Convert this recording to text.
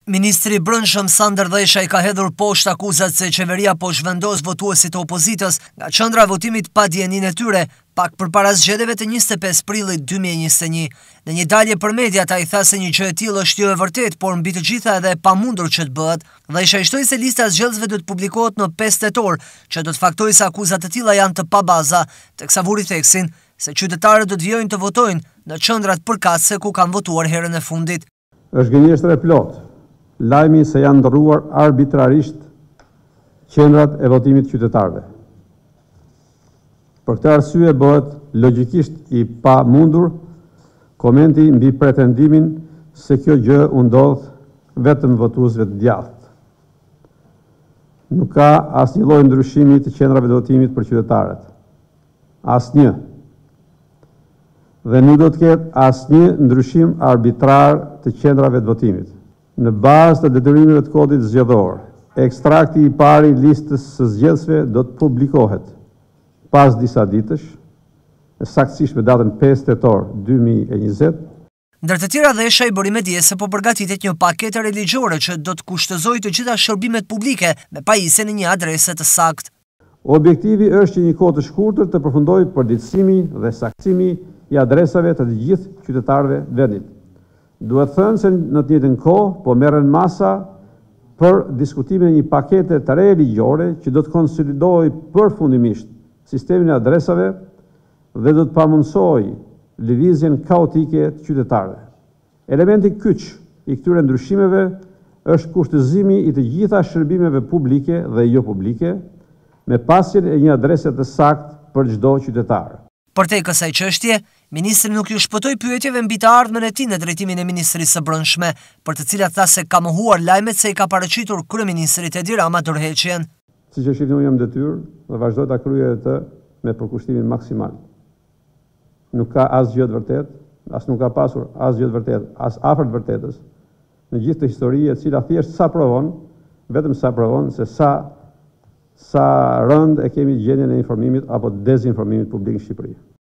Ministri i Brendshëm Sander Dheshaj ka hedhur poshtë akuzat se qeveria po zhvendos votuesit e opozitës nga qendra e votimit pa dijenin e tyre, pak përpara zgjedhjeve të 25 prillit 2021. Në një dalje për mediat ai tha se një gjë e tillë është jo e vërtetë, por mbi të gjitha edhe e pamundur që të bëhet. Dheshaj shtoi se lista e zgjedhësve do të publikohet në 5 tetor, që do të faktojë se akuzat të tilla janë të pabaza, teksa vuri theksin se qytetarët do të vijojnë të votojnë në qendrat përkatëse ku kanë votuar herën e fundit. Është gënjeshtër e plotë lajmi se janë ndërruar arbitrarisht qendrat e votimit qytetarëve. Për këtë arsye bëhet logjikisht i pamundur komenti mbi pretendimin se kjo gjë u ndodh vetëm votuesve të djathtë. Nuk ka asnjë lloj ndryshimi të qendrave të votimit për qytetarët. Asnjë. Dhe nuk do të ketë asnjë ndryshim arbitrar të qendrave të votimit. Në bazë të detyrimeve të kodit zgjedhor, ekstrakti i parë i listës së zgjedhësve do të publikohet pas disa ditësh, saktësisht me datën 5 tetor 2020. Ndër të tjera Dheshaj bëri me dije se po përgatitet një paketë religjore që do të kushtozojë të gjitha shërbimet publike me pajisje në një adresë të saktë. Objektivi është që një kohë të shkurtër të përfundojë përditësimi dhe saktësimi i adresave të gjithë qytetarëve vendit. Duhet thënë se në të njëjtën kohë po merren masa për diskutimin e një pakete të re ligjore që do të konsolidojë përfundimisht sistemin e adresave dhe do të pamundsojë lëvizjen kaotike të qytetarëve. Elementi kyç i këtyre ndryshimeve është kushtëzimi i të gjitha shërbimeve publike dhe jo publike me pasjen e një adrese të saktë për çdo qytetar. Përtej kësaj çështje, ministri nuk ju shpëtoi pyetjeve mbi të ardhmen e tij në drejtimin e Ministrisë së Brendshme, për të cilat tha se ka mohuar lajmet se i ka paraqitur kryeministrit Edi Rama dorëheqjen. Siç e shihni, unë jam detyrë dhe vazhdoj ta kryej atë me përkushtimin maksimal. Nuk ka asgjë të vërtetë, as nuk ka pasur asgjë të vërtetë, as afër të vërtetës në gjithë të historisë, e cila thjesht sa provon, vetëm sa provon se sa rënd e kemi gjendjen e informimit apo dezinformimit publik në Shqipëri.